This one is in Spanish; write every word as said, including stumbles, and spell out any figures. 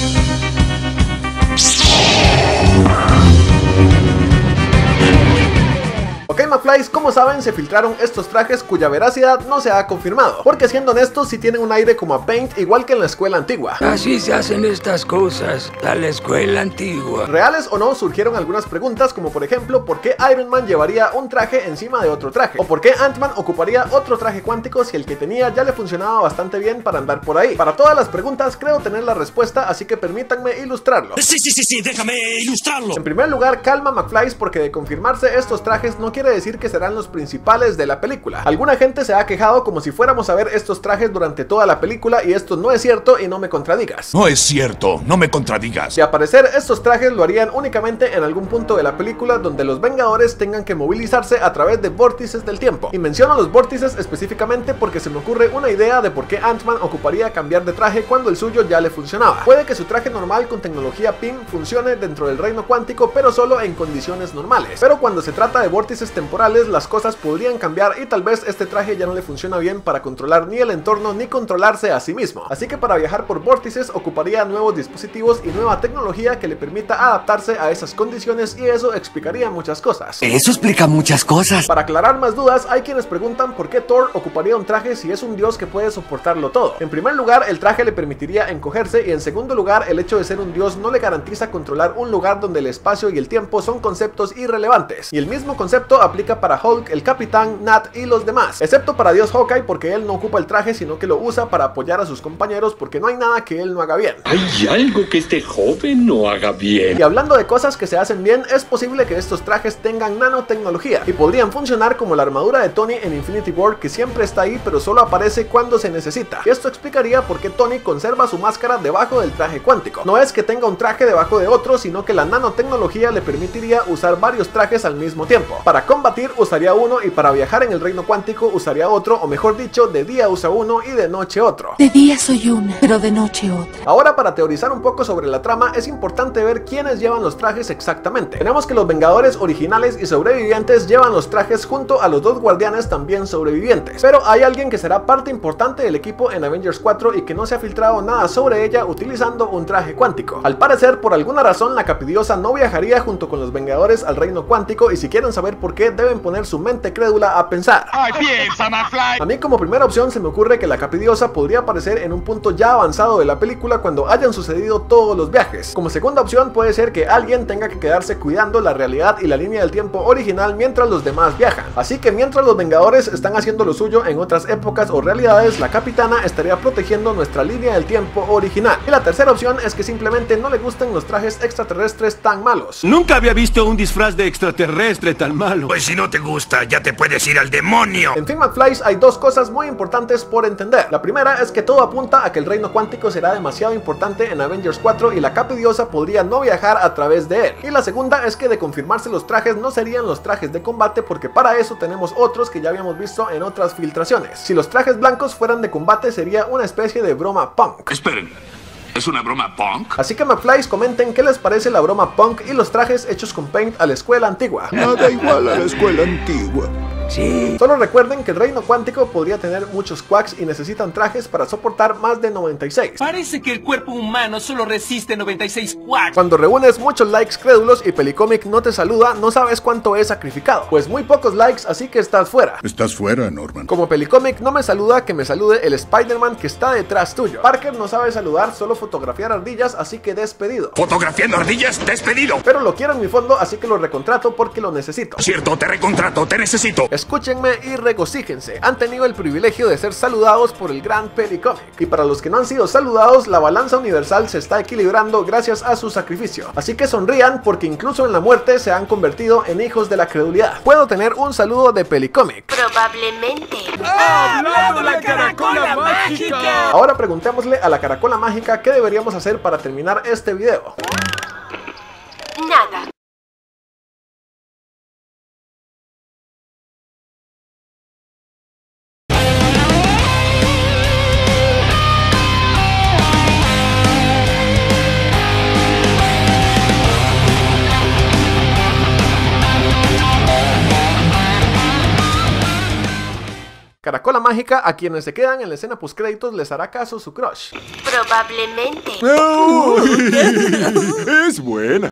Ok, McFlys, como saben, se filtraron estos trajes cuya veracidad no se ha confirmado, porque siendo honestos, sí tienen un aire como a Paint, igual que en la escuela antigua. Así se hacen estas cosas, a la escuela antigua. Reales o no, surgieron algunas preguntas, como por ejemplo, ¿por qué Iron Man llevaría un traje encima de otro traje? ¿O por qué Ant-Man ocuparía otro traje cuántico si el que tenía ya le funcionaba bastante bien para andar por ahí? Para todas las preguntas creo tener la respuesta, así que permítanme ilustrarlo. Sí, sí, sí, sí, déjame ilustrarlo. En primer lugar, calma McFlys, porque de confirmarse estos trajes no quiere decir que serán los principales de la película. Alguna gente se ha quejado como si fuéramos a ver estos trajes durante toda la película, y esto no es cierto, y no me contradigas. No es cierto, no me contradigas. De aparecer, estos trajes lo harían únicamente en algún punto de la película donde los Vengadores tengan que movilizarse a través de vórtices del tiempo. Y menciono los vórtices específicamente porque se me ocurre una idea de por qué Ant-Man ocuparía cambiar de traje cuando el suyo ya le funcionaba. Puede que su traje normal con tecnología P I M funcione dentro del reino cuántico, pero solo en condiciones normales. Pero cuando se trata de vórtices temporales, las cosas podrían cambiar y tal vez este traje ya no le funciona bien para controlar ni el entorno ni controlarse a sí mismo. Así que para viajar por vórtices ocuparía nuevos dispositivos y nueva tecnología que le permita adaptarse a esas condiciones, y eso explicaría muchas cosas. Eso explica muchas cosas. Para aclarar más dudas, hay quienes preguntan por qué Thor ocuparía un traje si es un dios que puede soportarlo todo. En primer lugar, el traje le permitiría encogerse, y en segundo lugar, el hecho de ser un dios no le garantiza controlar un lugar donde el espacio y el tiempo son conceptos irrelevantes. Y el mismo concepto aplica para Hulk, el Capitán, Nat y los demás, excepto para Dios Hawkeye, porque él no ocupa el traje sino que lo usa para apoyar a sus compañeros, porque no hay nada que él no haga bien. Hay algo que este joven no haga bien. Y hablando de cosas que se hacen bien, es posible que estos trajes tengan nanotecnología y podrían funcionar como la armadura de Tony en Infinity War, que siempre está ahí pero solo aparece cuando se necesita. Y esto explicaría por qué Tony conserva su máscara debajo del traje cuántico. No es que tenga un traje debajo de otro, sino que la nanotecnología le permitiría usar varios trajes al mismo tiempo. Para combatir usaría uno, y para viajar en el reino cuántico usaría otro, o mejor dicho, de día usa uno y de noche otro. De día soy una, pero de noche otra. Ahora, para teorizar un poco sobre la trama, es importante ver quiénes llevan los trajes exactamente. Tenemos que los Vengadores originales y sobrevivientes llevan los trajes junto a los dos guardianes también sobrevivientes, pero hay alguien que será parte importante del equipo en Avengers cuatro y que no se ha filtrado nada sobre ella utilizando un traje cuántico. Al parecer, por alguna razón, la Capidiosa no viajaría junto con los Vengadores al reino cuántico, y si quieren saber por qué, deben poner su mente crédula a pensar. Ay, piensa, McFly. A mí, como primera opción, se me ocurre que la Capidiosa podría aparecer en un punto ya avanzado de la película cuando hayan sucedido todos los viajes. Como segunda opción, puede ser que alguien tenga que quedarse cuidando la realidad y la línea del tiempo original mientras los demás viajan. Así que mientras los Vengadores están haciendo lo suyo en otras épocas o realidades, la Capitana estaría protegiendo nuestra línea del tiempo original. Y la tercera opción es que simplemente no le gusten los trajes extraterrestres tan malos. Nunca había visto un disfraz de extraterrestre tan malo. Pues si no te gusta, ya te puedes ir al demonio. En fin, McFlys, hay dos cosas muy importantes por entender. La primera es que todo apunta a que el reino cuántico será demasiado importante en Avengers cuatro y la Capidiosa podría no viajar a través de él. Y la segunda es que, de confirmarse los trajes, no serían los trajes de combate, porque para eso tenemos otros que ya habíamos visto en otras filtraciones. Si los trajes blancos fueran de combate, sería una especie de broma punk. Esperen, ¿es una broma punk? Así que, McFlys, comenten qué les parece la broma punk y los trajes hechos con Paint a la escuela antigua. Nada igual a la escuela antigua. Sí. Solo recuerden que el reino cuántico podría tener muchos quacks y necesitan trajes para soportar más de noventa y seis. Parece que el cuerpo humano solo resiste noventa y seis quacks. Cuando reúnes muchos likes crédulos y Pelicomic no te saluda, no sabes cuánto es sacrificado. Pues muy pocos likes, así que estás fuera. Estás fuera, Norman. Como Pelicomic no me saluda, que me salude el Spider-Man que está detrás tuyo. Parker no sabe saludar, solo fotografiar ardillas, así que despedido. Fotografiando ardillas, despedido. Pero lo quiero en mi fondo, así que lo recontrato porque lo necesito. Cierto, te recontrato, te necesito. Escúchenme y regocíjense, han tenido el privilegio de ser saludados por el gran Pelicomic. Y para los que no han sido saludados, la balanza universal se está equilibrando gracias a su sacrificio. Así que sonrían, porque incluso en la muerte se han convertido en hijos de la credulidad. ¿Puedo tener un saludo de Pelicomic? Probablemente. ¡Ha hablado la caracola mágica! Ahora preguntémosle a la caracola mágica qué deberíamos hacer para terminar este video. Nada. Caracola mágica, a quienes se quedan en la escena postcréditos les hará caso su crush. Probablemente. ¡Uy! Es buena.